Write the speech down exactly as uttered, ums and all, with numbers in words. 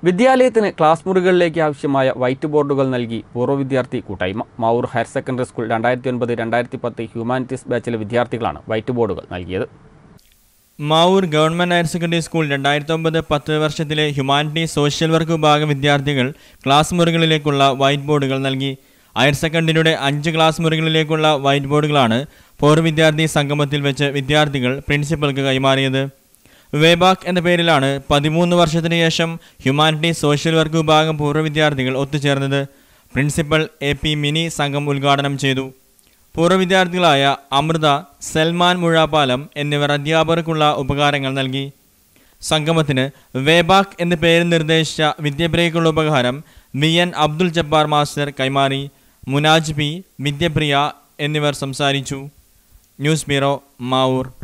വിദ്യാലയത്തിന് class മുറികളിലേക്ക് ആവശ്യമായ white ബോർഡുകൾ നൽകി പൂർവ്വ വിദ്യാർത്ഥി കൂട്ടായ്മ. മാവൂർ ഹയർ സെക്കൻഡറി സ്കൂൾ രണ്ടായിരത്തി ഒൻപത് രണ്ടായിരത്തി പത്ത് ഹ്യൂമാനിറ്റീസ് ബാച്ചിലെ വിദ്യാർത്ഥികളാണ് വൈറ്റ് ബോർഡുകൾ നൽകിയത്. Mavoor government higher secondary school രണ്ടായിരത്തി ഒമ്പത് പത്ത് വർഷത്തിലെ ഹ്യൂമാനിറ്റീസ് സോഷ്യൽ വർക്ക് വിഭാഗം വിദ്യാർത്ഥികൾ ക്ലാസ് മുറികളിലേക്കുള്ള വൈറ്റ് ബോർഡുകൾ നൽകി. ഹയർ സെക്കൻഡറിയുടെ അഞ്ച് ക്ലാസ് മുറികളിലേക്കുള്ള വൈറ്റ് ബോർഡുകളാണ് പൂർവ്വ വിദ്യാർത്ഥി സംഗമത്തിൽ വെച്ച് വിദ്യാർത്ഥികൾ പ്രിൻസിപ്പൽക്ക് കൈമാറിയത്. വേബാക്ക് എന്ന പേരിലാണ് പതിമൂന്ന് വർഷത്തിന് ശേഷം ഹ്യൂമാനിറ്റീസ് സോഷ്യൽ വർക്ക് വിഭാഗം പൂർവ്വ വിദ്യാർത്ഥികൾ ഒത്തുചേർന്നത്. പ്രിൻസിപ്പൽ എ പി മിനി സംഘം ഉദ്ഘാടനം ചെയ്തു. പൂർവ്വ വിദ്യാർത്ഥികളായ അമൃത, സൽമാൻ മുഴാപ്പാലം എന്നിവർ അധ്യാപകർക്കുള്ള ഉപകാരങ്ങൾ നൽകി. സംഗമത്തിന് വേബാക്ക് എന്ന പേര് നിർദ്ദേശിച്ച വിദ്യപ്രിയക്കുള്ള ഉപഹാരം വി എൻ അബ്ദുൽ ജബ്ബാർ മാസ്റ്റർ കൈമാറി. മുനാജ് പി, വിദ്യപ്രിയ എന്നിവർ സംസാരിച്ചു. News bureau, Mavoor.